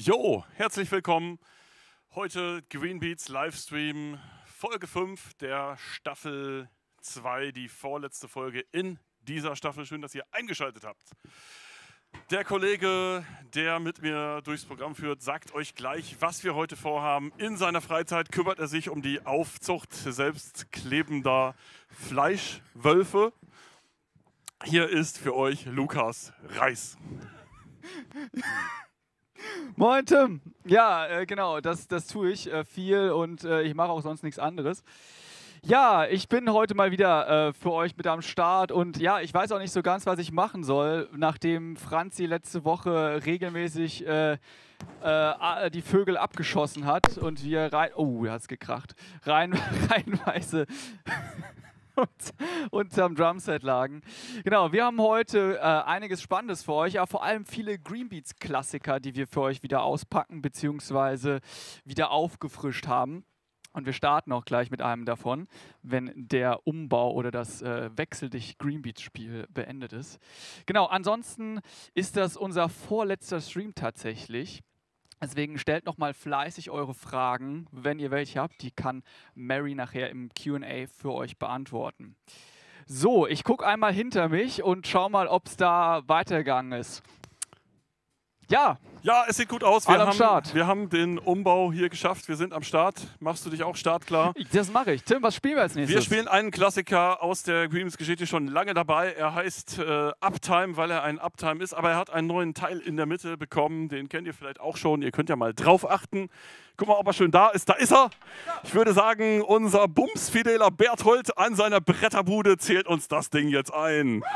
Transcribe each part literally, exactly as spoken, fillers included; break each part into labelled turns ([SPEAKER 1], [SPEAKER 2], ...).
[SPEAKER 1] Jo, herzlich willkommen. Heute Green Beats Livestream, Folge fünf der Staffel zwei, die vorletzte Folge in dieser Staffel. Schön, dass ihr eingeschaltet habt. Der Kollege, der mit mir durchs Programm führt, sagt euch gleich, was wir heute vorhaben. In seiner Freizeit kümmert er sich um die Aufzucht selbstklebender Fleischwölfe. Hier ist für euch Lukas Reis.
[SPEAKER 2] Moin Tim! Ja, äh, genau, das, das tue ich äh, viel und äh, ich mache auch sonst nichts anderes. Ja, ich bin heute mal wieder äh, für euch mit am Start und ja, ich weiß auch nicht so ganz, was ich machen soll, nachdem Franzi letzte Woche regelmäßig äh, äh, die Vögel abgeschossen hat und wir rein... Oh, da hat es gekracht. Rein, reinweise... Und, unterm Drumset lagen. Genau, wir haben heute äh, einiges Spannendes für euch, aber vor allem viele Green Beats Klassiker, die wir für euch wieder auspacken bzw. wieder aufgefrischt haben. Und wir starten auch gleich mit einem davon, wenn der Umbau oder das äh, Wechsel dich Green Beats Spiel beendet ist. Genau, ansonsten ist das unser vorletzter Stream tatsächlich. Deswegen stellt nochmal fleißig eure Fragen, wenn ihr welche habt. Die kann Mary nachher im Q und A für euch beantworten. So, ich gucke einmal hinter mich und schau mal, ob es da weitergegangen ist. Ja.
[SPEAKER 1] Ja, es sieht gut aus. Wir,
[SPEAKER 2] Alle am
[SPEAKER 1] haben,
[SPEAKER 2] Start.
[SPEAKER 1] wir haben den Umbau hier geschafft. Wir sind am Start. Machst du dich auch startklar?
[SPEAKER 2] Das mache ich. Tim, was spielen wir als nächstes?
[SPEAKER 1] Wir spielen einen Klassiker aus der Green Beats Geschichte, schon lange dabei. Er heißt äh, Uptime, weil er ein Uptime ist. Aber er hat einen neuen Teil in der Mitte bekommen. Den kennt ihr vielleicht auch schon. Ihr könnt ja mal drauf achten. Guck mal, ob er schön da ist. Da ist er. Ich würde sagen, unser bumsfideler Berthold an seiner Bretterbude zählt uns das Ding jetzt ein.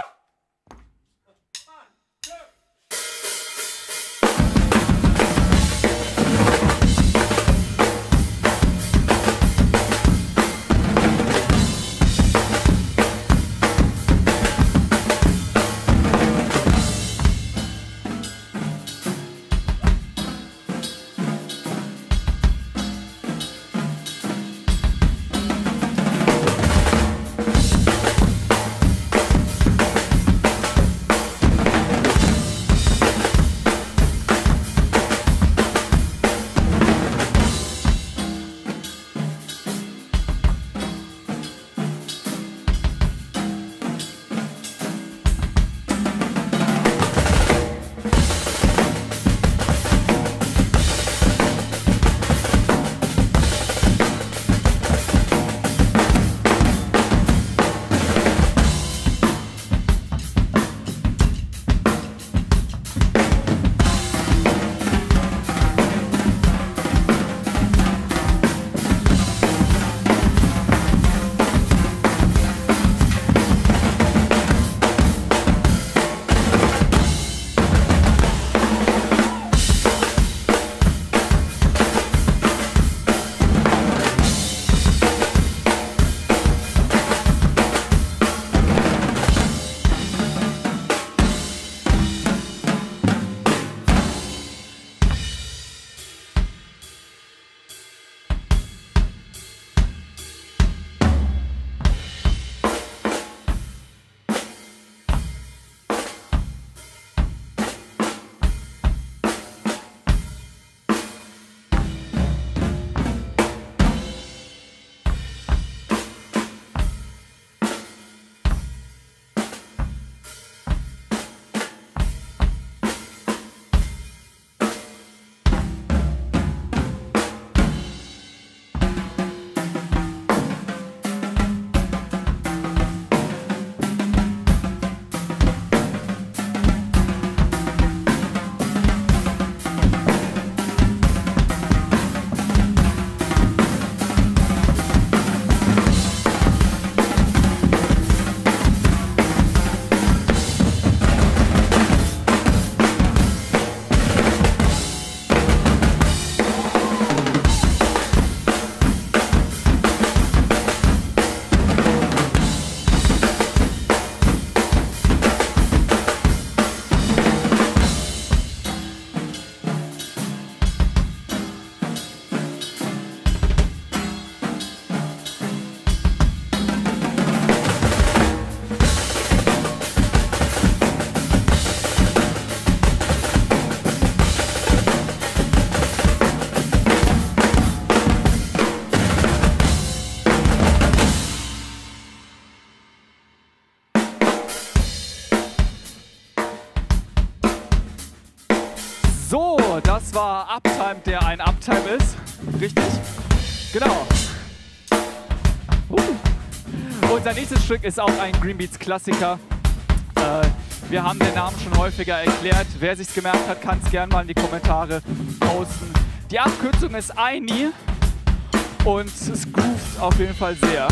[SPEAKER 2] zwar Uptime, der ein Uptime ist. Richtig? Genau. Uh. Unser nächstes Stück ist auch ein Green Beats Klassiker. Äh, wir haben den Namen schon häufiger erklärt. Wer sich's gemerkt hat, kann es gerne mal in die Kommentare posten. Die Abkürzung ist I N I und es groovt auf jeden Fall sehr.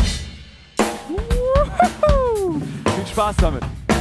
[SPEAKER 2] Uhuhu. Viel Spaß damit.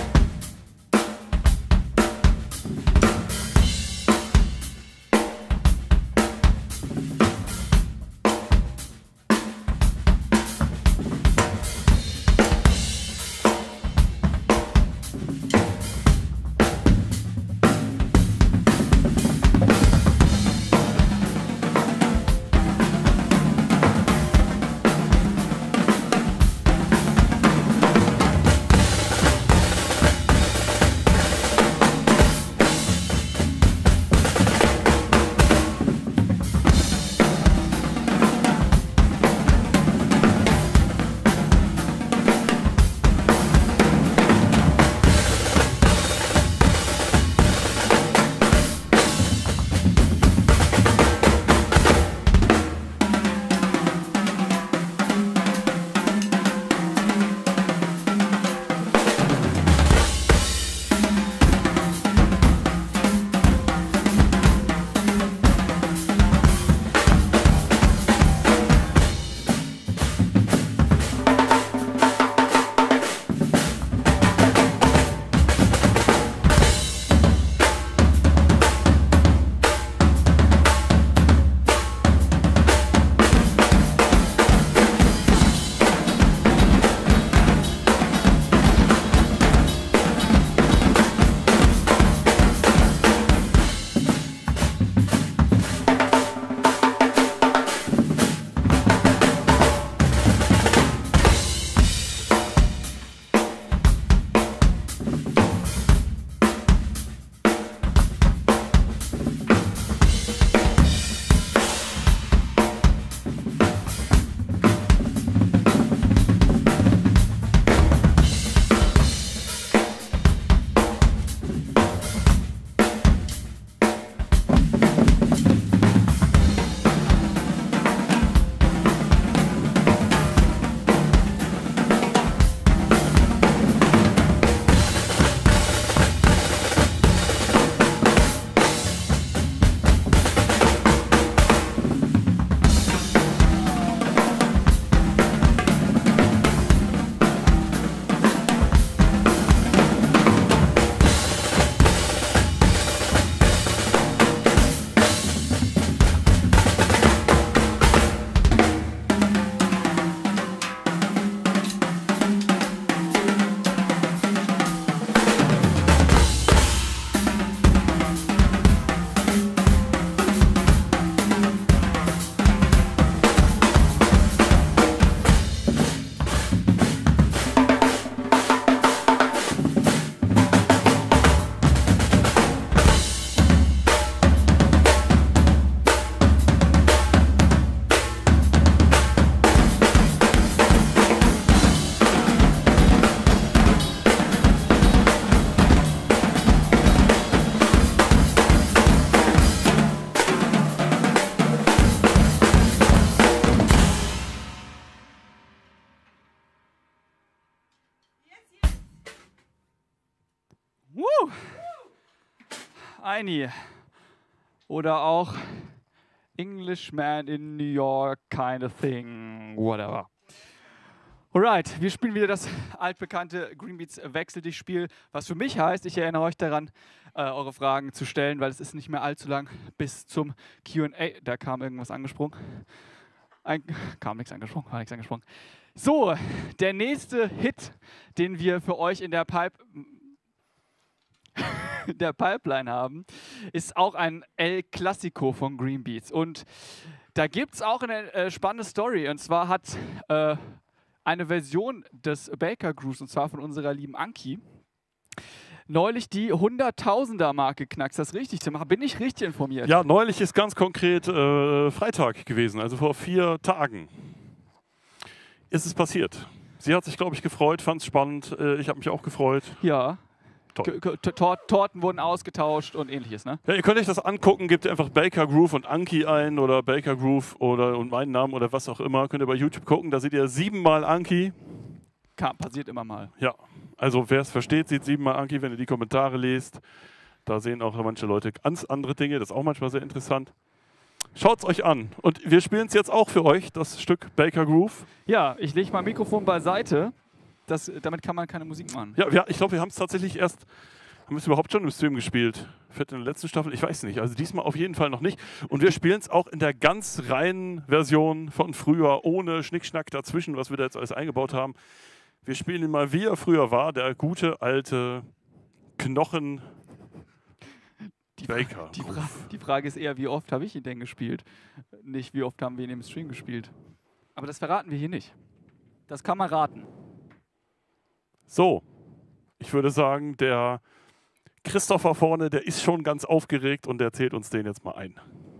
[SPEAKER 2] I N I. Oder auch Englishman in New York kind of thing, whatever. Alright, wir spielen wieder das altbekannte Green Beats Wechsel dich Spiel, was für mich heißt, ich erinnere euch daran, äh, eure Fragen zu stellen, weil es ist nicht mehr allzu lang bis zum Q und A. Da kam irgendwas angesprungen. Ein, kam nichts angesprungen, war nichts angesprungen. So, der nächste Hit, den wir für euch in der Pipe der Pipeline haben, ist auch ein El Clasico von Green Beats. Und da gibt es auch eine äh, spannende Story. Und zwar hat äh, eine Version des Baker Grooves, und zwar von unserer lieben Anki, neulich die hunderttausender-Marke geknackt. Das richtig zu machen. Bin ich richtig informiert?
[SPEAKER 1] Ja, neulich ist ganz konkret äh, Freitag gewesen, also vor vier Tagen ist es passiert. Sie hat sich, glaube ich, gefreut, fand es spannend. Äh, ich habe mich auch gefreut.
[SPEAKER 2] Ja.
[SPEAKER 1] toll.
[SPEAKER 2] Tor Torten wurden ausgetauscht und ähnliches, ne?
[SPEAKER 1] Ja, ihr könnt euch das angucken, gebt einfach Baker Groove und Anki ein oder Baker Groove oder und meinen Namen oder was auch immer. Könnt ihr bei YouTube gucken, da seht ihr siebenmal Anki.
[SPEAKER 2] Kam, passiert immer mal.
[SPEAKER 1] Ja, also wer es versteht, sieht siebenmal Anki, wenn ihr die Kommentare lest. Da sehen auch manche Leute ganz andere Dinge, das ist auch manchmal sehr interessant. Schaut es euch an. Und wir spielen es jetzt auch für euch, das Stück Baker Groove.
[SPEAKER 2] Ja, ich lege mein Mikrofon beiseite. Das, damit kann man keine Musik machen.
[SPEAKER 1] Ja, ja ich glaube, wir haben es tatsächlich erst, haben wir es überhaupt schon im Stream gespielt? Vielleicht in der letzten Staffel? Ich weiß nicht. Also diesmal auf jeden Fall noch nicht. Und wir spielen es auch in der ganz reinen Version von früher, ohne Schnickschnack dazwischen, was wir da jetzt alles eingebaut haben. Wir spielen ihn mal, wie er früher war, der gute alte Knochen
[SPEAKER 2] die
[SPEAKER 1] Baker.
[SPEAKER 2] Die, Fra die Frage ist eher, wie oft habe ich ihn denn gespielt? Nicht, wie oft haben wir ihn im Stream gespielt. Aber das verraten wir hier nicht. Das kann man raten.
[SPEAKER 1] So, ich würde sagen, der Christopher vorne, der ist schon ganz aufgeregt und der zählt uns den jetzt mal ein.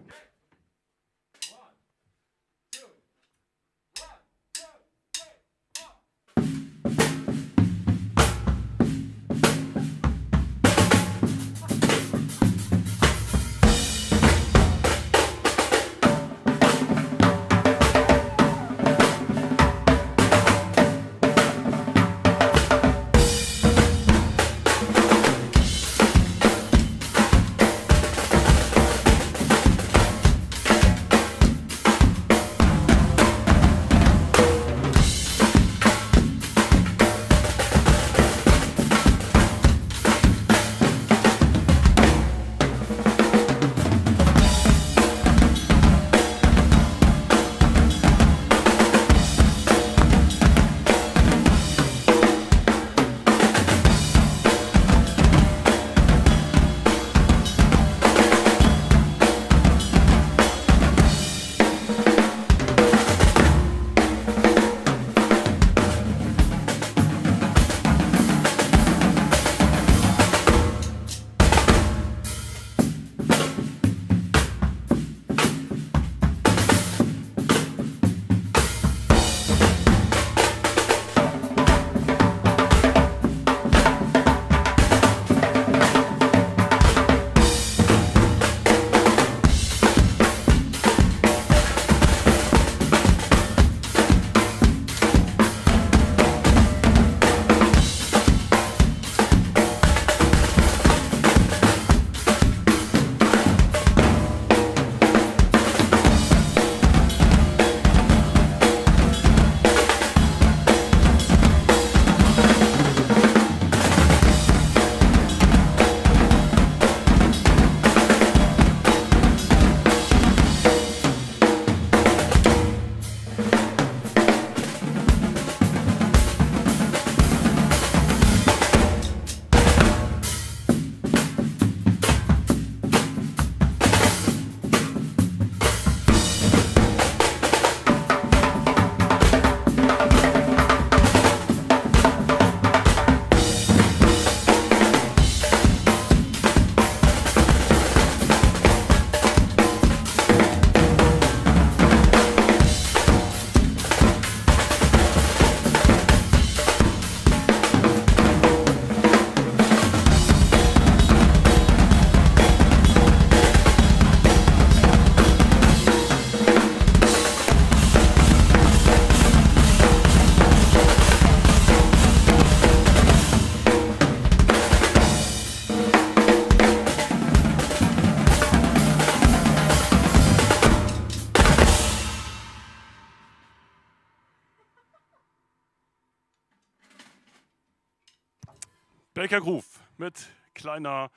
[SPEAKER 1] Baker Groove mit kleiner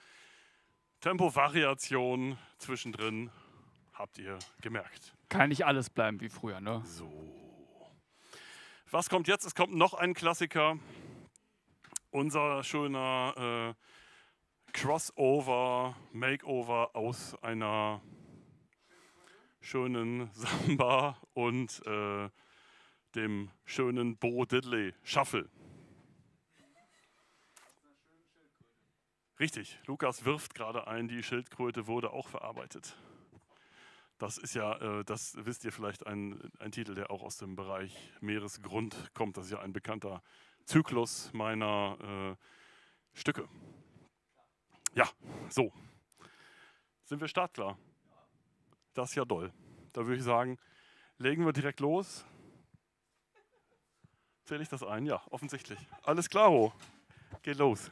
[SPEAKER 1] Tempo-Variation zwischendrin, habt ihr gemerkt.
[SPEAKER 2] Kann nicht alles bleiben wie früher, ne?
[SPEAKER 1] So. Was kommt jetzt? Es kommt noch ein Klassiker. Unser schöner äh, Crossover, Makeover aus einer schönen Samba und äh, dem schönen Bo Diddley Shuffle. Richtig, Lukas wirft gerade ein, die Schildkröte wurde auch verarbeitet. Das ist ja, äh, das wisst ihr vielleicht, ein, ein Titel, der auch aus dem Bereich Meeresgrund kommt. Das ist ja ein bekannter Zyklus meiner äh, Stücke. Ja, so. Sind wir startklar? Das ist ja doll. Da würde ich sagen, legen wir direkt los. Zähle ich das ein? Ja, offensichtlich. Alles klaro. Geht los.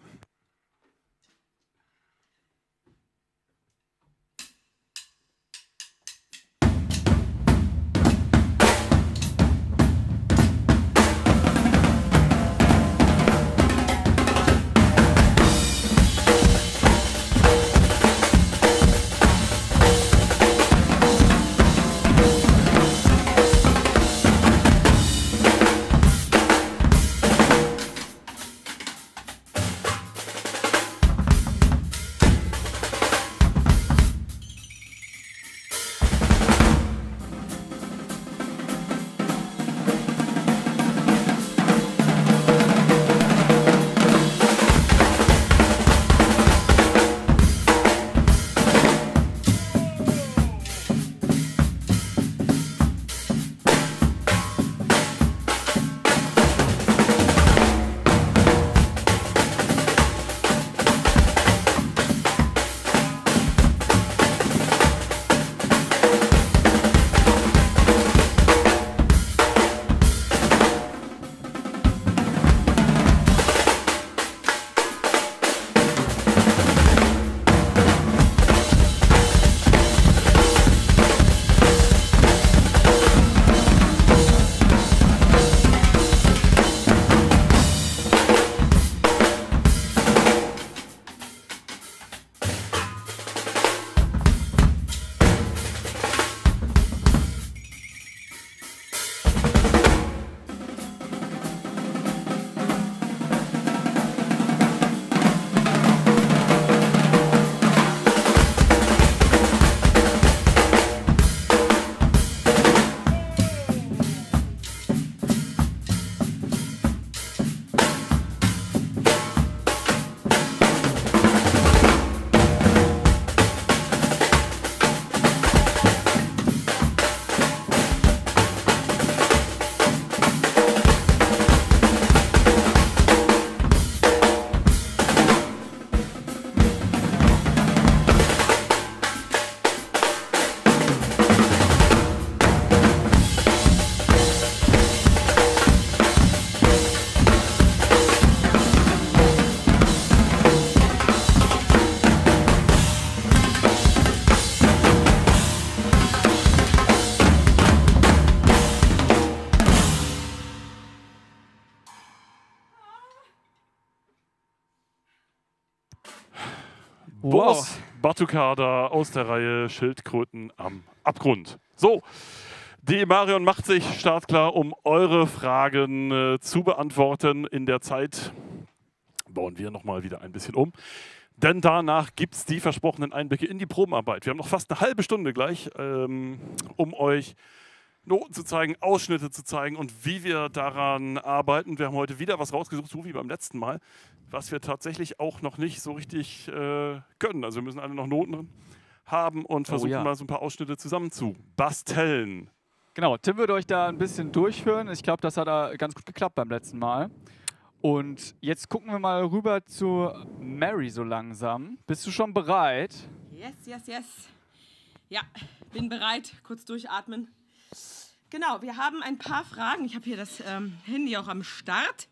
[SPEAKER 2] Wow.
[SPEAKER 1] Boris Bartukada aus der Reihe Schildkröten am Abgrund. So, die Marion macht sich startklar, um eure Fragen äh, zu beantworten. In der Zeit bauen wir nochmal wieder ein bisschen um. Denn danach gibt es die versprochenen Einblicke in die Probenarbeit. Wir haben noch fast eine halbe Stunde gleich, ähm, um euch Noten zu zeigen, Ausschnitte zu zeigen und wie wir daran arbeiten. Wir haben heute wieder was rausgesucht, so wie beim letzten Mal, was wir tatsächlich auch noch nicht so richtig äh, können. Also wir müssen alle noch Noten haben und versuchen
[SPEAKER 2] Oh ja.
[SPEAKER 1] mal so ein paar Ausschnitte zusammen zu basteln.
[SPEAKER 2] Genau, Tim wird euch da ein bisschen durchführen. Ich glaube, das hat da ganz gut geklappt beim letzten Mal. Und jetzt gucken wir mal rüber zu Mary so langsam. Bist du schon bereit?
[SPEAKER 3] Yes, yes, yes. Ja, bin bereit. Kurz durchatmen. Genau, wir haben ein paar Fragen. Ich habe hier das ähm, Handy auch am Start.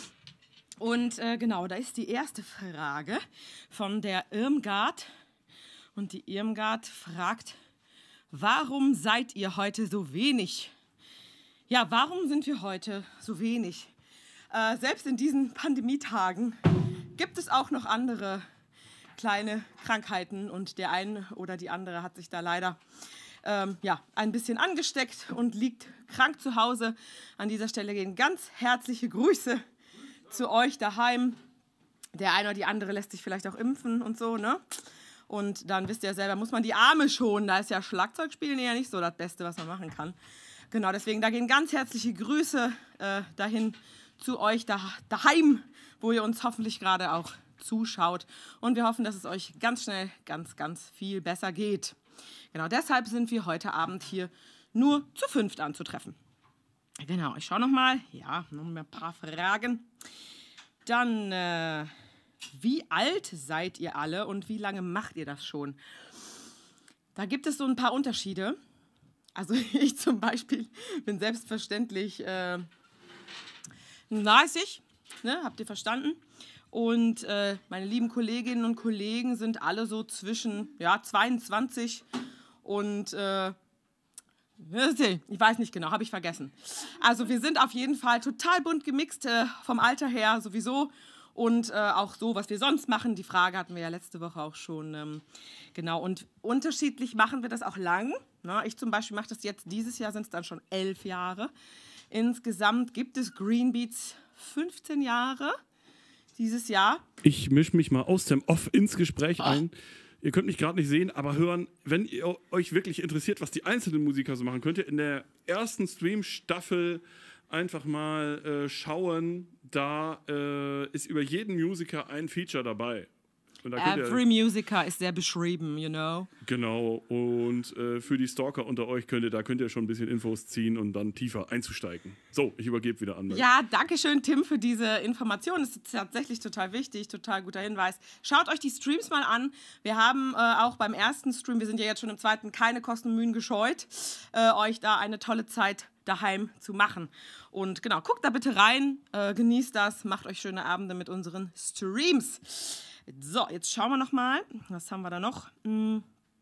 [SPEAKER 3] Und äh, genau, da ist die erste Frage von der Irmgard. Und die Irmgard fragt, warum seid ihr heute so wenig? Ja, warum sind wir heute so wenig? Äh, selbst in diesen Pandemietagen gibt es auch noch andere kleine Krankheiten und der eine oder die andere hat sich da leider ähm, ja, ein bisschen angesteckt und liegt krank zu Hause. An dieser Stelle gehen ganz herzliche Grüße zu euch daheim. Der eine oder die andere lässt sich vielleicht auch impfen und so, ne? Und dann wisst ihr ja selber, muss man die Arme schonen. Da ist ja Schlagzeugspielen ja nicht so das Beste, was man machen kann. Genau, deswegen, da gehen ganz herzliche Grüße äh, dahin zu euch da, daheim, wo ihr uns hoffentlich gerade auch zuschaut. Und wir hoffen, dass es euch ganz schnell ganz, ganz viel besser geht. Genau, deshalb sind wir heute Abend hier nur zu fünft anzutreffen. Genau, ich schaue nochmal. Ja, noch ein paar Fragen. Dann, äh, wie alt seid ihr alle und wie lange macht ihr das schon? Da gibt es so ein paar Unterschiede. Also ich zum Beispiel bin selbstverständlich äh, dreißig, ne, habt ihr verstanden? Und äh, meine lieben Kolleginnen und Kollegen sind alle so zwischen ja, zweiundzwanzig und äh, ich weiß nicht genau, habe ich vergessen. Also wir sind auf jeden Fall total bunt gemixt, äh, vom Alter her sowieso. Und äh, auch so, was wir sonst machen. Die Frage hatten wir ja letzte Woche auch schon. Ähm, genau, und unterschiedlich machen wir das auch lang. Na, ich zum Beispiel mache das jetzt, dieses Jahr sind es dann schon elf Jahre. Insgesamt gibt es Green Beats fünfzehn Jahre dieses Jahr.
[SPEAKER 1] Ich mische mich mal aus dem Off ins Gespräch Ach. ein. Ihr könnt mich gerade nicht sehen, aber hören, wenn ihr euch wirklich interessiert, was die einzelnen Musiker so machen, könnt ihr in der ersten Stream-Staffel einfach mal äh, schauen. Da äh, ist über jeden Musiker ein Feature dabei. Und da könnt
[SPEAKER 3] Every
[SPEAKER 1] ihr,
[SPEAKER 3] Musiker ist sehr beschrieben, you know.
[SPEAKER 1] Genau, und äh, für die Stalker unter euch könnt ihr, da könnt ihr schon ein bisschen Infos ziehen und dann tiefer einzusteigen. So, ich übergebe wieder an.
[SPEAKER 3] Ja, danke schön, Tim, für diese Information. Das ist tatsächlich total wichtig, total guter Hinweis. Schaut euch die Streams mal an. Wir haben äh, auch beim ersten Stream, wir sind ja jetzt schon im zweiten, keine Kosten und Mühen gescheut, äh, euch da eine tolle Zeit daheim zu machen. Und genau, guckt da bitte rein, äh, genießt das, macht euch schöne Abende mit unseren Streams. So, jetzt schauen wir noch mal. Was haben wir da noch? Hm.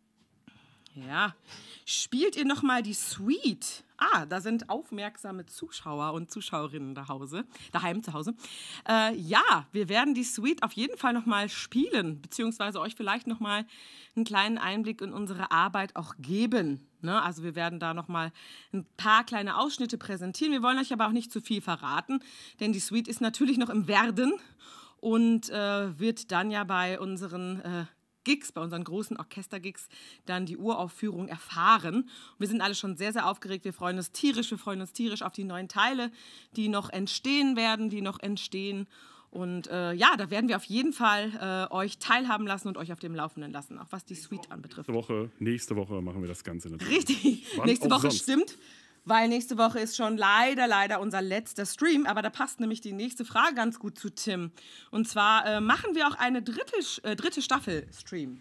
[SPEAKER 3] Ja, spielt ihr noch mal die Suite? Ah, da sind aufmerksame Zuschauer und Zuschauerinnen da Hause, daheim zu Hause. Äh, ja, wir werden die Suite auf jeden Fall noch mal spielen, beziehungsweise euch vielleicht noch mal einen kleinen Einblick in unsere Arbeit auch geben. Ne? Also wir werden da noch mal ein paar kleine Ausschnitte präsentieren. Wir wollen euch aber auch nicht zu viel verraten, denn die Suite ist natürlich noch im Werden und äh, wird dann ja bei unseren äh, Gigs, bei unseren großen Orchestergigs, dann die Uraufführung erfahren. Wir sind alle schon sehr, sehr aufgeregt. Wir freuen uns tierisch, wir freuen uns tierisch auf die neuen Teile, die noch entstehen werden, die noch entstehen. Und äh, ja, da werden wir auf jeden Fall äh, euch teilhaben lassen und euch auf dem Laufenden lassen, auch was die Suite anbetrifft.
[SPEAKER 1] Nächste Woche, nächste Woche machen wir das Ganze natürlich.
[SPEAKER 3] Richtig,
[SPEAKER 1] Wann
[SPEAKER 3] nächste Woche
[SPEAKER 1] sonst?
[SPEAKER 3] Stimmt. Weil nächste Woche ist schon leider, leider unser letzter Stream. Aber da passt nämlich die nächste Frage ganz gut zu Tim. Und zwar äh, machen wir auch eine dritte, äh, dritte Staffel Stream.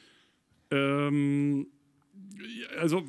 [SPEAKER 1] Ähm, also,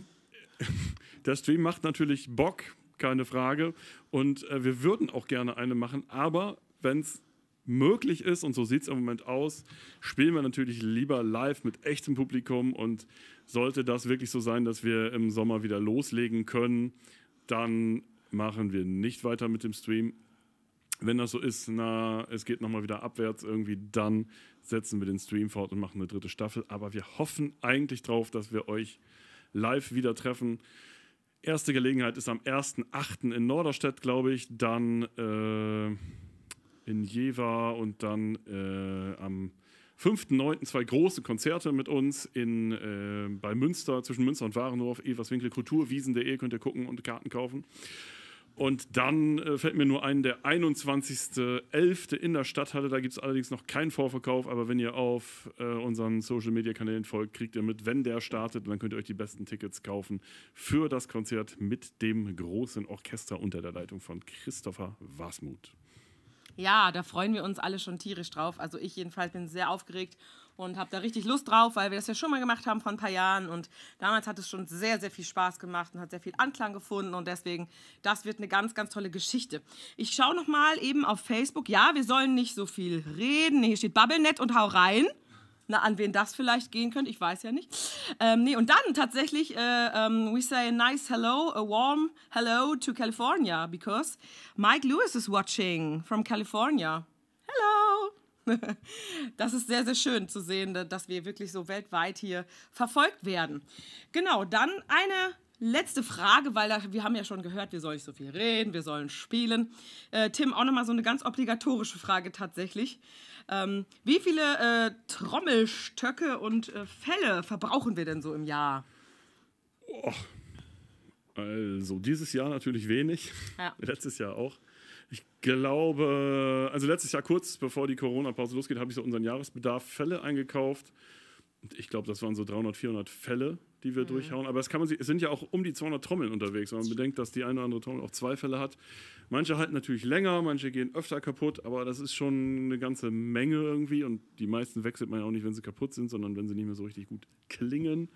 [SPEAKER 1] der Stream macht natürlich Bock, keine Frage. Und äh, wir würden auch gerne eine machen. Aber wenn es möglich ist, und so sieht es im Moment aus, spielen wir natürlich lieber live mit echtem Publikum. Und sollte das wirklich so sein, dass wir im Sommer wieder loslegen können, dann machen wir nicht weiter mit dem Stream. Wenn das so ist, na, es geht nochmal wieder abwärts irgendwie, dann setzen wir den Stream fort und machen eine dritte Staffel. Aber wir hoffen eigentlich drauf, dass wir euch live wieder treffen. Erste Gelegenheit ist am ersten achten in Norderstedt, glaube ich, dann äh, in Jever und dann äh, am fünften neunten zwei große Konzerte mit uns in, äh, bei Münster, zwischen Münster und Warendorf, Everswinkel, kulturwiesen punkt de, könnt ihr gucken und Karten kaufen. Und dann äh, fällt mir nur ein, der einundzwanzigsten elften in der Stadthalle, da gibt es allerdings noch keinen Vorverkauf, aber wenn ihr auf äh, unseren Social-Media-Kanälen folgt, kriegt ihr mit, wenn der startet, und dann könnt ihr euch die besten Tickets kaufen für das Konzert mit dem großen Orchester unter der Leitung von Christopher Wasmuth.
[SPEAKER 3] Ja, da freuen wir uns alle schon tierisch drauf. Also ich jedenfalls bin sehr aufgeregt und habe da richtig Lust drauf, weil wir das ja schon mal gemacht haben vor ein paar Jahren. Und damals hat es schon sehr, sehr viel Spaß gemacht und hat sehr viel Anklang gefunden. Und deswegen, das wird eine ganz, ganz tolle Geschichte. Ich schaue noch mal eben auf Facebook. Ja, wir sollen nicht so viel reden. Hier steht BubbleNet und hau rein. Na, an wen das vielleicht gehen könnte, ich weiß ja nicht. Ähm, nee, und dann tatsächlich, äh, um, we say a nice hello, a warm hello to California, because Mike Lewis is watching from California. Hello! Das ist sehr, sehr schön zu sehen, dass wir wirklich so weltweit hier verfolgt werden. Genau, dann eine letzte Frage, weil da, wir haben ja schon gehört, wir sollen nicht so viel reden, wir sollen spielen. Äh, Tim, auch nochmal so eine ganz obligatorische Frage tatsächlich. Ähm, wie viele äh, Trommelstöcke und äh, Felle verbrauchen wir denn so im Jahr?
[SPEAKER 1] Oh. Also dieses Jahr natürlich wenig,
[SPEAKER 3] Ja.
[SPEAKER 1] Letztes Jahr auch. Ich glaube, also letztes Jahr kurz bevor die Corona-Pause losgeht, habe ich so unseren Jahresbedarf Felle eingekauft. Und ich glaube, das waren so dreihundert, vierhundert Felle, die wir mhm. durchhauen. Aber es, kann man, es sind ja auch um die zweihundert Trommeln unterwegs. Wenn man bedenkt, dass die eine oder andere Trommel auch zwei Fälle hat. Manche halten natürlich länger, manche gehen öfter kaputt, aber das ist schon eine ganze Menge irgendwie. Und die meisten wechselt man ja auch nicht, wenn sie kaputt sind, sondern wenn sie nicht mehr so richtig gut klingen.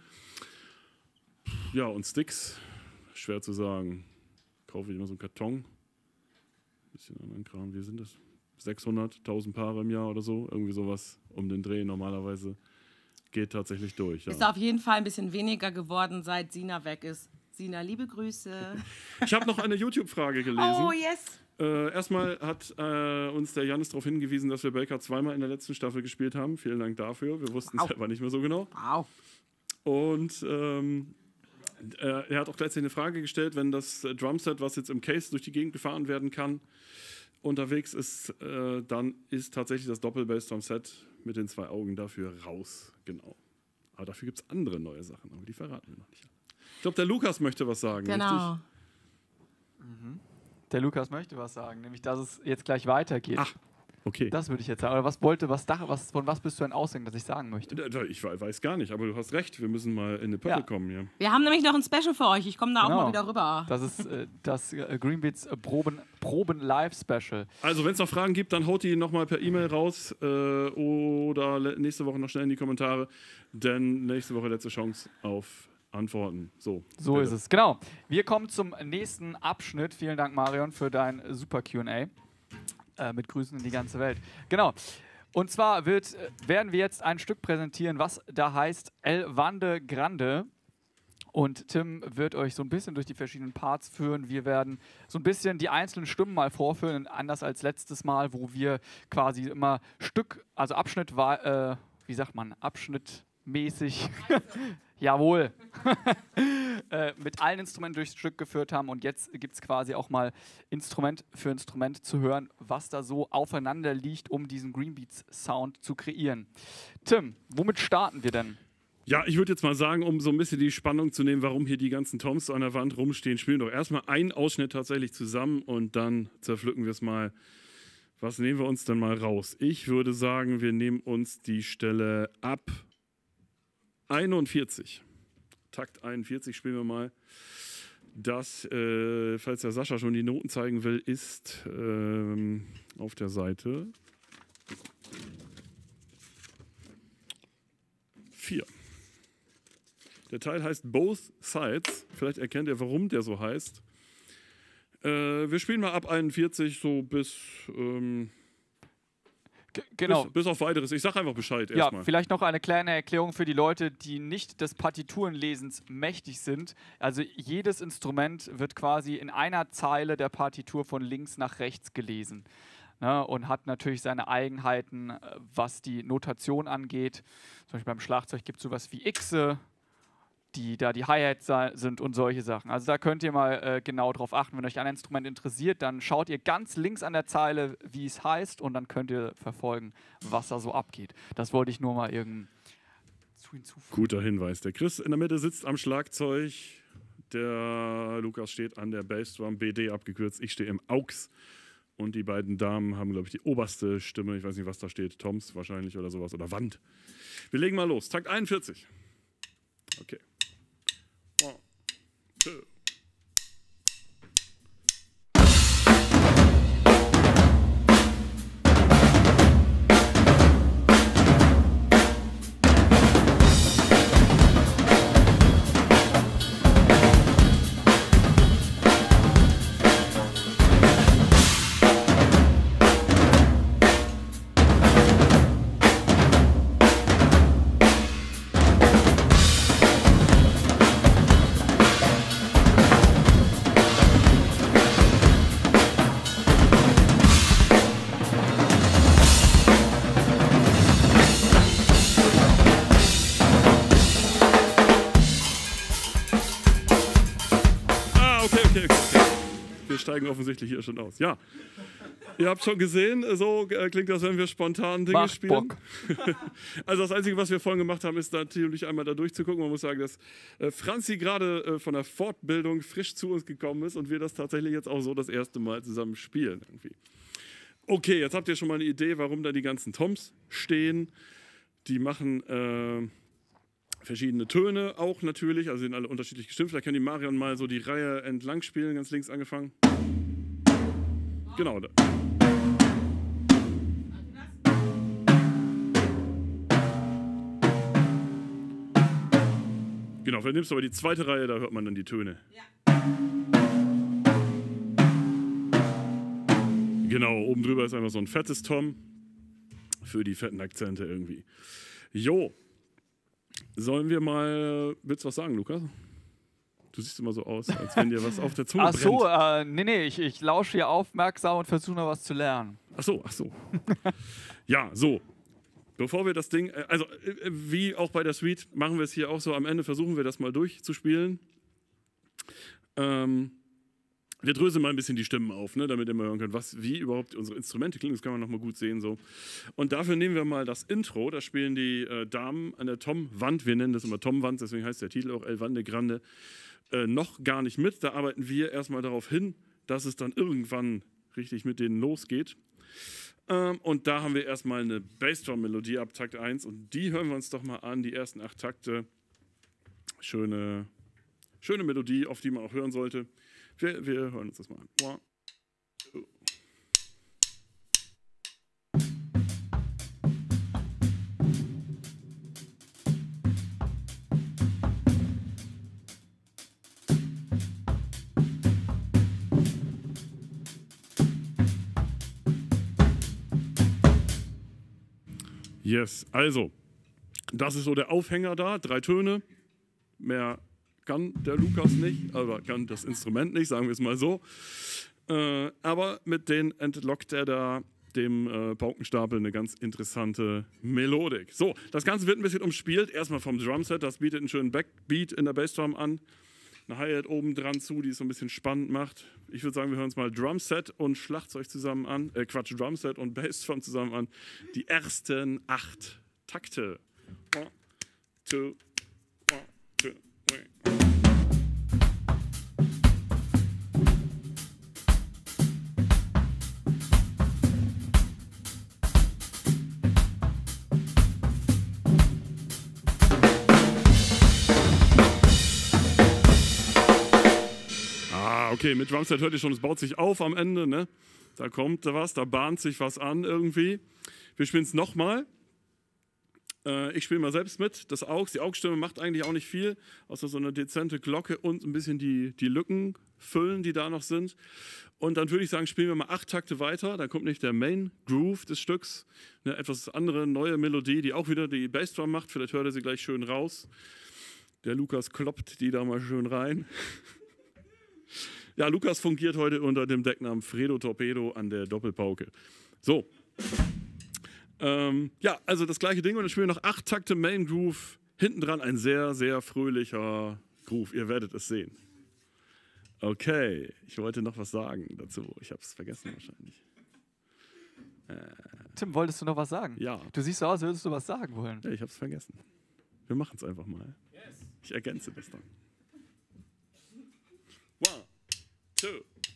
[SPEAKER 1] Ja, und Sticks, schwer zu sagen. Kaufe ich immer so einen Karton. Ein bisschen anderen Kram. Wie sind das? sechshundert, tausend Paare im Jahr oder so. Irgendwie sowas um den Dreh normalerweise. Geht tatsächlich durch. Ja.
[SPEAKER 3] Ist auf jeden Fall ein bisschen weniger geworden, seit Sina weg ist. Sina, liebe Grüße.
[SPEAKER 1] Ich habe noch eine YouTube-Frage gelesen.
[SPEAKER 3] Oh, yes.
[SPEAKER 1] Äh, erstmal hat äh, uns der Janis darauf hingewiesen, dass wir Baker zweimal in der letzten Staffel gespielt haben. Vielen Dank dafür. Wir wussten es
[SPEAKER 3] wow.
[SPEAKER 1] selber nicht mehr so genau.
[SPEAKER 3] Wow.
[SPEAKER 1] Und ähm, äh, er hat auch gleichzeitig eine Frage gestellt, wenn das Drumset, was jetzt im Case durch die Gegend gefahren werden kann, unterwegs ist, äh, dann ist tatsächlich das Doppel-Bass-Drum-Set mit den zwei Augen dafür raus. Genau. Aber dafür gibt es andere neue Sachen, aber die verraten wir noch nicht. Ich glaube, der Lukas möchte was sagen.
[SPEAKER 3] Genau.
[SPEAKER 2] Mhm. Der Lukas möchte was sagen, nämlich, dass es jetzt gleich weitergeht.
[SPEAKER 1] Ach, okay.
[SPEAKER 2] Das würde ich jetzt sagen. Oder was wollte, was, was von was bist du denn ausgegangen, dass ich sagen möchte?
[SPEAKER 1] Ich weiß gar nicht, aber du hast recht. Wir müssen mal in eine Pötte
[SPEAKER 2] ja.
[SPEAKER 1] kommen hier.
[SPEAKER 3] Wir haben nämlich noch ein Special für euch. Ich komme da
[SPEAKER 2] genau.
[SPEAKER 3] auch mal wieder rüber.
[SPEAKER 2] Das ist äh, das äh, Greenbeats äh, Proben, Proben Live Special.
[SPEAKER 1] Also, wenn es noch Fragen gibt, dann haut die nochmal per E-Mail raus äh, oder nächste Woche noch schnell in die Kommentare, denn nächste Woche letzte Chance auf Antworten. So,
[SPEAKER 2] so
[SPEAKER 1] bitte.
[SPEAKER 2] ist es. Genau. Wir kommen zum nächsten Abschnitt. Vielen Dank, Marion, für dein super Q und A. Äh, mit Grüßen in die ganze Welt. Genau. Und zwar wird, äh, werden wir jetzt ein Stück präsentieren, was da heißt El Vande Grande. Und Tim wird euch so ein bisschen durch die verschiedenen Parts führen. Wir werden so ein bisschen die einzelnen Stimmen mal vorführen, anders als letztes Mal, wo wir quasi immer Stück, also Abschnitt war, äh, wie sagt man, abschnittmäßig, jawohl, äh, mit allen Instrumenten durchs Stück geführt haben. Und jetzt gibt es quasi auch mal Instrument für Instrument zu hören, was da so aufeinander liegt, um diesen Greenbeats-Sound zu kreieren. Tim, womit starten wir denn?
[SPEAKER 1] Ja, ich würde jetzt mal sagen, um so ein bisschen die Spannung zu nehmen, warum hier die ganzen Toms an der Wand rumstehen, spielen doch erstmal einen Ausschnitt tatsächlich zusammen und dann zerpflücken wir es mal. Was nehmen wir uns denn mal raus? Ich würde sagen, wir nehmen uns die Stelle ab einundvierzig. Takt einundvierzig spielen wir mal. Das, äh, falls der Sascha schon die Noten zeigen will, ist ähm, auf der Seite vier. Der Teil heißt Both Sides. Vielleicht erkennt ihr, warum der so heißt. Äh, wir spielen mal ab einundvierzig so bis, ähm,
[SPEAKER 2] G genau.
[SPEAKER 1] bis, bis auf weiteres. Ich sage einfach Bescheid
[SPEAKER 2] ja,
[SPEAKER 1] erstmal.
[SPEAKER 2] Vielleicht noch eine kleine Erklärung für die Leute, die nicht des Partiturenlesens mächtig sind. Also jedes Instrument wird quasi in einer Zeile der Partitur von links nach rechts gelesen. Ne, und hat natürlich seine Eigenheiten, was die Notation angeht. Zum Beispiel beim Schlagzeug gibt es sowas wie Xe, die da die Hi-Hats sind und solche Sachen. Also da könnt ihr mal äh, genau drauf achten. Wenn euch ein Instrument interessiert, dann schaut ihr ganz links an der Zeile, wie es heißt, und dann könnt ihr verfolgen, was da so abgeht. Das wollte ich nur mal irgendwie hinzufügen.
[SPEAKER 1] Guter Hinweis. Der Chris in der Mitte sitzt am Schlagzeug. Der Lukas steht an der Bassdrum, B D abgekürzt. Ich stehe im Aux. Und die beiden Damen haben, glaube ich, die oberste Stimme. Ich weiß nicht, was da steht. Toms wahrscheinlich oder sowas. Oder Wand. Wir legen mal los. Takt einundvierzig. Okay. One, two. Steigen offensichtlich hier schon aus. Ja, ihr habt schon gesehen, so äh, klingt das, wenn wir spontan Dinge
[SPEAKER 2] Macht
[SPEAKER 1] spielen.
[SPEAKER 2] Bock.
[SPEAKER 1] Also das Einzige, was wir vorhin gemacht haben, ist natürlich einmal da durchzugucken. Man muss sagen, dass äh, Franzi gerade äh, von der Fortbildung frisch zu uns gekommen ist und wir das tatsächlich jetzt auch so das erste Mal zusammen spielen. Irgendwie. Okay, jetzt habt ihr schon mal eine Idee, warum da die ganzen Toms stehen. Die machen äh, verschiedene Töne auch natürlich, also sind alle unterschiedlich gestimmt. Vielleicht kann die Marion mal so die Reihe entlang spielen, ganz links angefangen. Genau. Genau, vielleicht nimmst du aber die zweite Reihe, da hört man dann die Töne.
[SPEAKER 3] Ja.
[SPEAKER 1] Genau, oben drüber ist einfach so ein fettes Tom für die fetten Akzente irgendwie. Jo, sollen wir mal, willst du was sagen, Lukas? Du siehst immer so aus, als wenn dir was auf der Zunge
[SPEAKER 2] Ach so,
[SPEAKER 1] brennt.
[SPEAKER 2] äh, nee, nee, ich, ich lausche hier aufmerksam und versuche noch was zu lernen.
[SPEAKER 1] Ach so, ach so. Ja, so. Bevor wir das Ding, also wie auch bei der Suite, machen wir es hier auch so. Am Ende versuchen wir das mal durchzuspielen. Ähm, wir dröseln mal ein bisschen die Stimmen auf, ne, damit ihr mal hören könnt, was, wie überhaupt unsere Instrumente klingen. Das kann man nochmal gut sehen. So. Und dafür nehmen wir mal das Intro. Da spielen die äh, Damen an der Tom-Wand. Wir nennen das immer Tom-Wand, deswegen heißt der Titel auch El Vande Grande. Äh, noch gar nicht mit. Da arbeiten wir erstmal darauf hin, dass es dann irgendwann richtig mit denen losgeht. Ähm, und da haben wir erstmal eine Bassdrum-Melodie ab Takt eins und die hören wir uns doch mal an, die ersten acht Takte. Schöne, schöne Melodie, auf die man auch hören sollte. Wir, wir hören uns das mal an. One, two. Yes, also, das ist so der Aufhänger da, drei Töne, mehr kann der Lukas nicht, aber kann das Instrument nicht, sagen wir es mal so. Äh, aber mit denen entlockt er da dem äh, Paukenstapel eine ganz interessante Melodik. So, das Ganze wird ein bisschen umspielt, erstmal vom Drumset, das bietet einen schönen Backbeat in der Bassdrum an. Eine Hi-Hat oben dran zu, die es so ein bisschen spannend macht. Ich würde sagen, wir hören uns mal Drumset und Schlagzeug zusammen an. Äh, Quatsch, Drumset und Bassdrum zusammen an. Die ersten acht Takte. One, two, one, two, three. Okay, mit Drumset hört ihr schon, es baut sich auf am Ende, ne? Da kommt was, da bahnt sich was an irgendwie. Wir spielen es nochmal. Äh, ich spiele mal selbst mit. Das Augs, die Augstimme macht eigentlich auch nicht viel, außer so eine dezente Glocke und ein bisschen die, die Lücken füllen, die da noch sind. Und dann würde ich sagen, spielen wir mal acht Takte weiter. Da kommt nicht der Main Groove des Stücks, eine etwas andere, neue Melodie, die auch wieder die Bassdrum macht. Vielleicht hört ihr sie gleich schön raus. Der Lukas kloppt die da mal schön rein. Ja, Lukas fungiert heute unter dem Decknamen Fredo Torpedo an der Doppelpauke. So. Ähm, ja, also das gleiche Ding und dann spielen wir noch acht Takte Main Groove. Hinten dran ein sehr, sehr fröhlicher Groove. Ihr werdet es sehen. Okay, ich wollte noch was sagen dazu. Ich habe es vergessen wahrscheinlich. Äh,
[SPEAKER 2] Tim, wolltest du noch was sagen?
[SPEAKER 1] Ja.
[SPEAKER 2] Du siehst so aus, als würdest du was sagen wollen.
[SPEAKER 1] Ja, ich habe es vergessen. Wir machen es einfach mal. Ich ergänze das dann. One, two.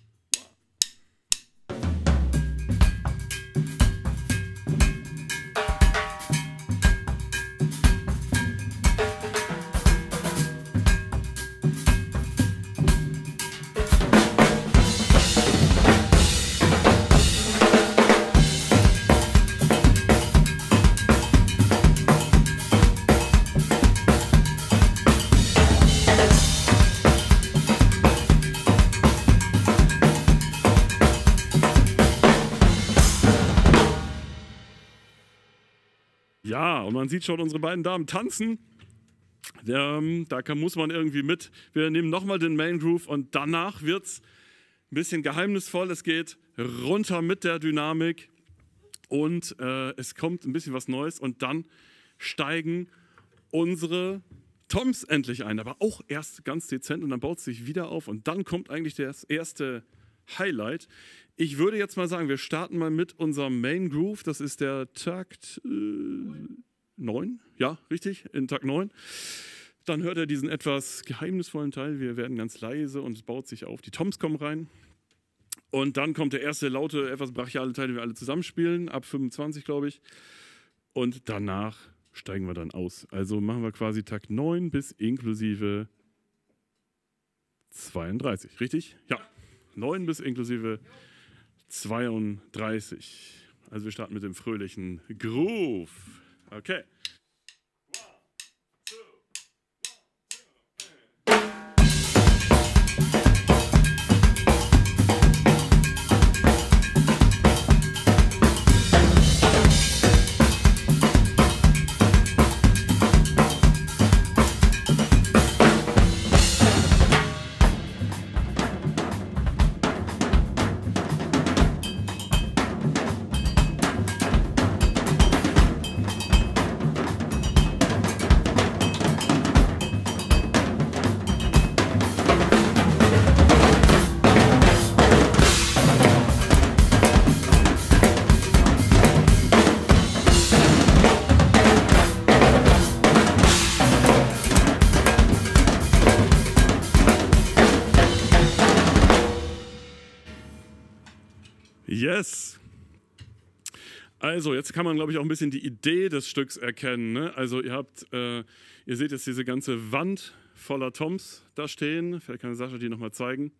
[SPEAKER 1] Ja, und man sieht schon unsere beiden Damen tanzen. Ähm, da kann, muss man irgendwie mit. Wir nehmen nochmal den Main Groove und danach wird es ein bisschen geheimnisvoll. Es geht runter mit der Dynamik und äh, es kommt ein bisschen was Neues und dann steigen unsere Toms endlich ein, aber auch erst ganz dezent und dann baut es sich wieder auf und dann kommt eigentlich das erste Highlight. Ich würde jetzt mal sagen, wir starten mal mit unserem Main Groove. Das ist der Takt neun. Äh, ja, richtig, in Takt neun. Dann hört er diesen etwas geheimnisvollen Teil. Wir werden ganz leise und es baut sich auf. Die Toms kommen rein. Und dann kommt der erste laute, etwas brachiale Teil, den wir alle zusammenspielen. Ab fünfundzwanzig, glaube ich. Und danach steigen wir dann aus. Also machen wir quasi Takt neun bis inklusive zweiunddreißig, richtig? Ja, neun bis inklusive zweiunddreißig. Also wir starten mit dem fröhlichen Groove. Okay. Yes. Also, jetzt kann man, glaube ich, auch ein bisschen die Idee des Stücks erkennen. Ne? Also, ihr habt, äh, ihr seht jetzt diese ganze Wand voller Toms da stehen. Vielleicht kann Sascha die nochmal zeigen.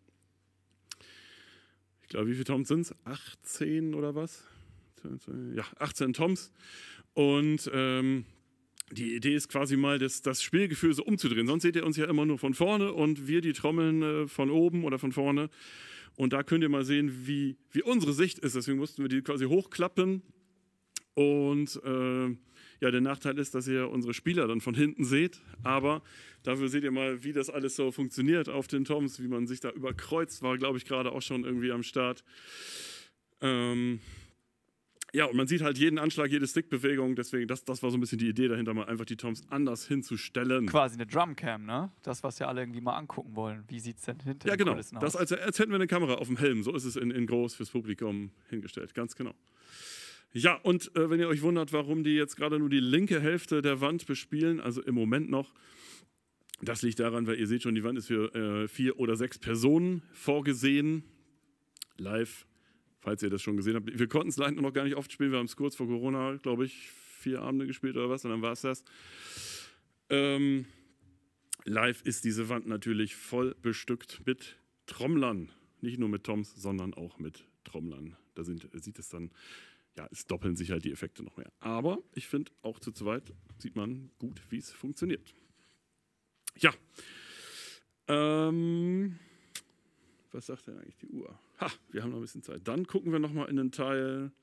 [SPEAKER 1] Ich glaube, wie viele Toms sind es? achtzehn oder was? Ja, achtzehn Toms. Und ähm, die Idee ist quasi mal, das, das Spielgefühl so umzudrehen. Sonst seht ihr uns ja immer nur von vorne und wir die Trommeln äh, von oben oder von vorne. Und da könnt ihr mal sehen, wie, wie unsere Sicht ist. Deswegen mussten wir die quasi hochklappen. Und äh, ja, der Nachteil ist, dass ihr unsere Spieler dann von hinten seht. Aber dafür seht ihr mal, wie das alles so funktioniert auf den Toms, wie man sich da überkreuzt. War, glaube ich, gerade auch schon irgendwie am Start. Ähm ja, und man sieht halt jeden Anschlag, jede Stickbewegung. Deswegen, das, das war so ein bisschen die Idee dahinter, mal einfach die Toms anders hinzustellen.
[SPEAKER 2] Quasi eine Drumcam, ne? Das, was ja alle irgendwie mal angucken wollen. Wie sieht es denn hinter
[SPEAKER 1] ja,
[SPEAKER 2] den
[SPEAKER 1] genau.
[SPEAKER 2] Kulissen aus?
[SPEAKER 1] Das, als, als hätten wir eine Kamera auf dem Helm. So ist es in, in groß fürs Publikum hingestellt. Ganz genau. Ja, und äh, wenn ihr euch wundert, warum die jetzt gerade nur die linke Hälfte der Wand bespielen, also im Moment noch, das liegt daran, weil ihr seht schon, die Wand ist für äh, vier oder sechs Personen vorgesehen. Live, falls ihr das schon gesehen habt. Wir konnten es leider noch gar nicht oft spielen. Wir haben es kurz vor Corona, glaube ich, vier Abende gespielt oder was, und dann war es das. Ähm, live ist diese Wand natürlich voll bestückt mit Trommlern. Nicht nur mit Toms, sondern auch mit Trommlern. Da sind, sieht es dann, ja, es doppeln sich halt die Effekte noch mehr. Aber ich finde, auch zu zweit sieht man gut, wie es funktioniert. Ja. Ähm, was sagt denn eigentlich die Uhr? Ha, wir haben noch ein bisschen Zeit. Dann gucken wir noch mal in den Teil.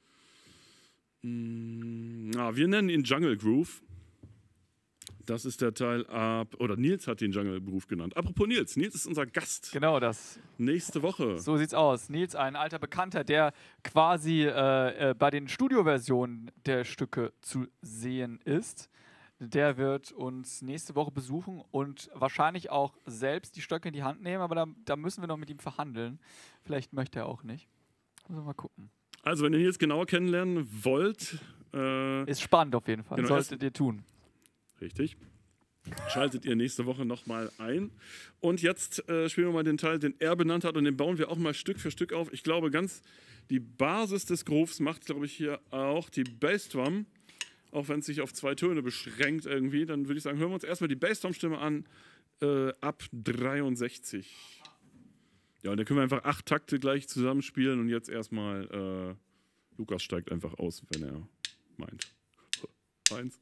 [SPEAKER 1] Mh, ah, wir nennen ihn Jungle Groove. Das ist der Teil ab, oder Nils hat den Jungle Groove genannt. Apropos Nils, Nils ist unser Gast.
[SPEAKER 2] Genau das.
[SPEAKER 1] Nächste Woche.
[SPEAKER 2] So sieht's aus. Nils, ein alter Bekannter, der quasi äh, äh, bei den Studioversionen der Stücke zu sehen ist. Der wird uns nächste Woche besuchen und wahrscheinlich auch selbst die Stöcke in die Hand nehmen, aber da, da müssen wir noch mit ihm verhandeln. Vielleicht möchte er auch nicht. Müssen wir mal gucken.
[SPEAKER 1] Also, wenn ihr Nils genauer kennenlernen wollt. Äh,
[SPEAKER 2] ist spannend auf jeden Fall.
[SPEAKER 1] Genau,
[SPEAKER 2] solltet ihr tun.
[SPEAKER 1] Richtig. Schaltet ihr nächste Woche nochmal ein. Und jetzt äh, spielen wir mal den Teil, den er benannt hat, und den bauen wir auch mal Stück für Stück auf. Ich glaube, ganz die Basis des Grooves macht, glaube ich, hier auch die Bassdrum. Auch wenn es sich auf zwei Töne beschränkt irgendwie. Dann würde ich sagen, hören wir uns erstmal die Bassdrum-Stimme an äh, ab dreiundsechzig. Ja, und dann können wir einfach acht Takte gleich zusammenspielen. Und jetzt erstmal, äh, Lukas steigt einfach aus, wenn er meint. Eins.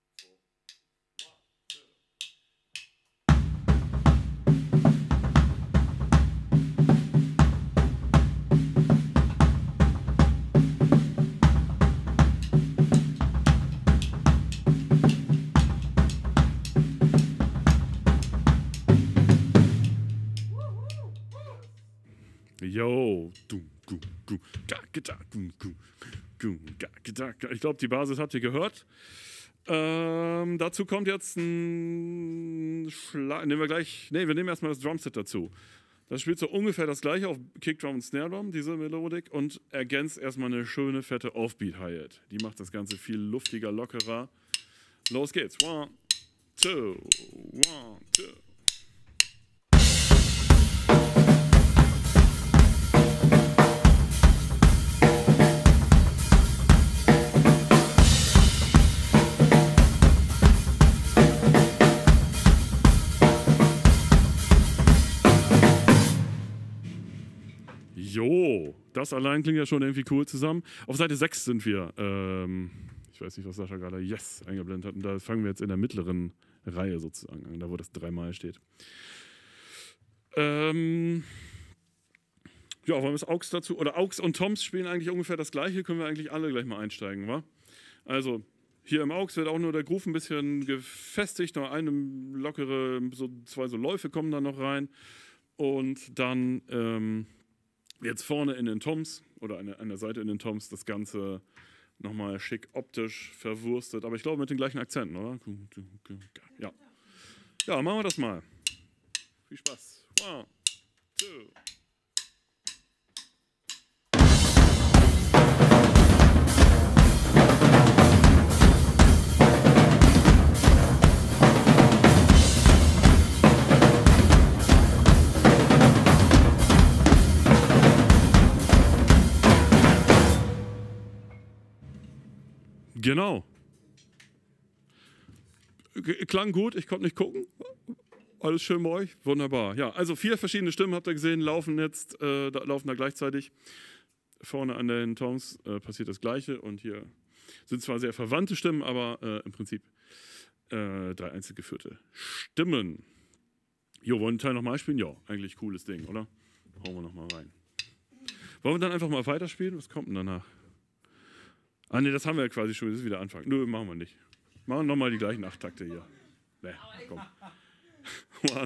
[SPEAKER 1] Yo, ich glaube, die Basis habt ihr gehört. Ähm, dazu kommt jetzt ein Schlag. Nehmen wir gleich. Ne, wir nehmen erstmal das Drumset dazu. Das spielt so ungefähr das gleiche auf Kickdrum und Snare Drum, diese Melodik, und ergänzt erstmal eine schöne, fette Offbeat-Hi-Hat. Die macht das Ganze viel luftiger, lockerer. Los geht's. One, two, one, two. Jo, das allein klingt ja schon irgendwie cool zusammen. Auf Seite sechs sind wir. Ähm, ich weiß nicht, was Sascha gerade Yes eingeblendet hat. Und da fangen wir jetzt in der mittleren Reihe sozusagen an, da wo das dreimal steht. Ähm, ja, wollen wir das Aux dazu? Oder Aux und Toms spielen eigentlich ungefähr das Gleiche. Können wir eigentlich alle gleich mal einsteigen, wa? Also, hier im Aux wird auch nur der Groove ein bisschen gefestigt. Noch eine lockere, so zwei so Läufe kommen da noch rein. Und dann ähm, jetzt vorne in den Toms oder an der, an der Seite in den Toms das Ganze nochmal schick optisch verwurstet. Aber ich glaube mit den gleichen Akzenten, oder? Ja. Ja, machen wir das mal. Viel Spaß. One, two. Genau. Klang gut, ich konnte nicht gucken. Alles schön bei euch? Wunderbar. Ja, also vier verschiedene Stimmen habt ihr gesehen, laufen jetzt, äh, da, laufen da gleichzeitig. Vorne an den Toms äh, passiert das Gleiche und hier sind zwar sehr verwandte Stimmen, aber äh, im Prinzip äh, drei einzeln geführte Stimmen. Jo, wollen wir den Teil nochmal spielen? Ja, eigentlich cooles Ding, oder? Hauen wir nochmal rein. Wollen wir dann einfach mal weiterspielen? Was kommt denn danach? Ah ne, das haben wir ja quasi schon, das ist wieder Anfang. Nö, machen wir nicht. Machen nochmal die gleichen acht Takte hier. Ne, komm. One.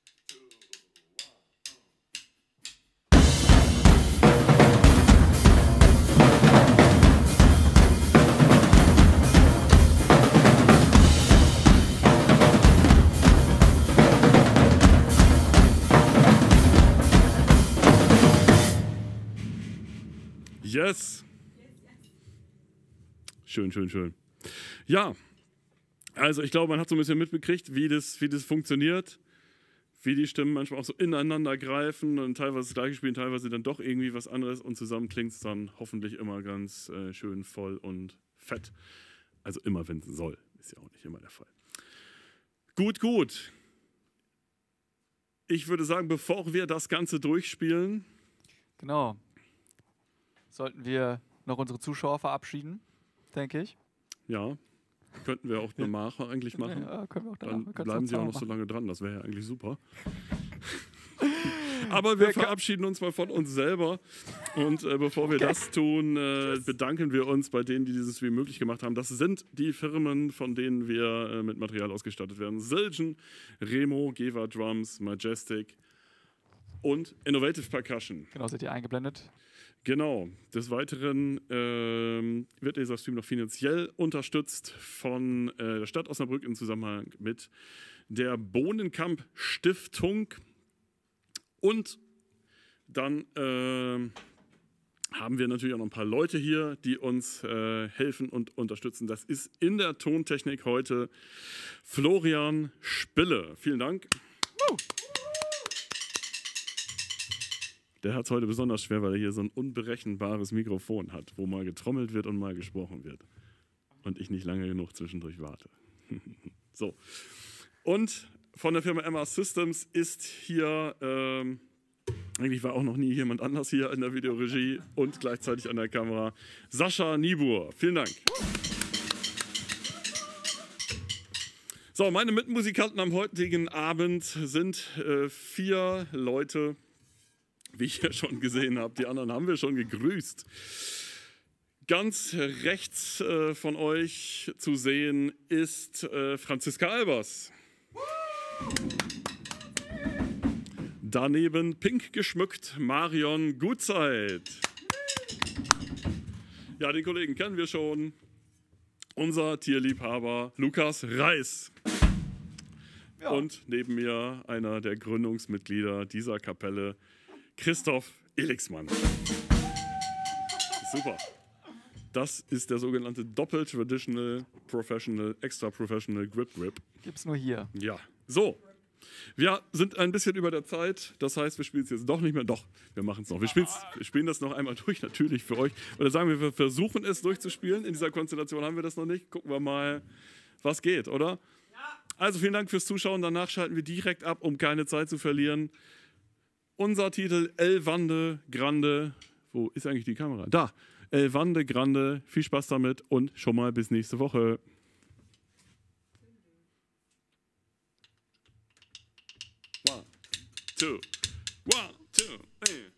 [SPEAKER 1] Yes. Schön, schön, schön. Ja, also ich glaube, man hat so ein bisschen mitbekriegt, wie das, wie das funktioniert, wie die Stimmen manchmal auch so ineinander greifen und teilweise das gleiche spielen, teilweise dann doch irgendwie was anderes und zusammen klingt es dann hoffentlich immer ganz äh, schön voll und fett. Also immer, wenn es soll, ist ja auch nicht immer der Fall. Gut, gut. Ich würde sagen, bevor wir das Ganze durchspielen...
[SPEAKER 2] Genau. Sollten wir noch unsere Zuschauer verabschieden, denke ich.
[SPEAKER 1] Ja, könnten wir auch danach eigentlich machen.
[SPEAKER 2] Ja, können wir auch danach.
[SPEAKER 1] Dann
[SPEAKER 2] wir
[SPEAKER 1] bleiben Sie auch noch
[SPEAKER 2] machen.
[SPEAKER 1] so lange dran, das wäre ja eigentlich super. Aber wir verabschieden uns mal von uns selber. Und äh, bevor wir das tun, äh, bedanken wir uns bei denen, die dieses Stream möglich gemacht haben. Das sind die Firmen, von denen wir äh, mit Material ausgestattet werden. Siljan, Remo, Geva Drums, Majestic und Innovative Percussion.
[SPEAKER 2] Genau, seid ihr eingeblendet.
[SPEAKER 1] Genau. Des Weiteren ähm, wird dieser Stream noch finanziell unterstützt von äh, der Stadt Osnabrück im Zusammenhang mit der Bohnenkamp Stiftung. Und dann äh, haben wir natürlich auch noch ein paar Leute hier, die uns äh, helfen und unterstützen. Das ist in der Tontechnik heute Florian Spille. Vielen Dank. Uh. Der hat es heute besonders schwer, weil er hier so ein unberechenbares Mikrofon hat, wo mal getrommelt wird und mal gesprochen wird. Und ich nicht lange genug zwischendurch warte. So. Und von der Firma M R Systems ist hier, ähm, eigentlich war auch noch nie jemand anders hier in der Videoregie und gleichzeitig an der Kamera, Sascha Niebuhr. Vielen Dank. So, meine Mitmusikanten am heutigen Abend sind äh, vier Leute, wie ich ja schon gesehen habe. Die anderen haben wir schon gegrüßt. Ganz rechts äh, von euch zu sehen ist äh, Franziska Albers. Daneben pink geschmückt Marion Gutzeit. Ja, den Kollegen kennen wir schon. Unser Tierliebhaber Lukas Reis. Ja. Und neben mir einer der Gründungsmitglieder dieser Kapelle, Christoph Elixmann. Super. Das ist der sogenannte Doppel-Traditional Professional, Extra Professional Grip Grip.
[SPEAKER 2] Gibt's nur hier.
[SPEAKER 1] Ja. So. Wir sind ein bisschen über der Zeit. Das heißt, wir spielen es jetzt doch nicht mehr. Doch, wir machen es noch. Wir, wir spielen das noch einmal durch, natürlich für euch. Oder sagen wir, wir versuchen es durchzuspielen. In dieser Konstellation haben wir das noch nicht. Gucken wir mal, was geht, oder? Also vielen Dank fürs Zuschauen. Danach schalten wir direkt ab, um keine Zeit zu verlieren. unser Titel El Vande Grande. Wo ist eigentlich die Kamera? Da. El Vande Grande. Viel Spaß damit und schon mal bis nächste Woche. One, two, one, two, three.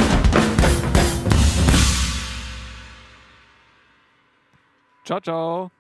[SPEAKER 2] Ciao, ciao.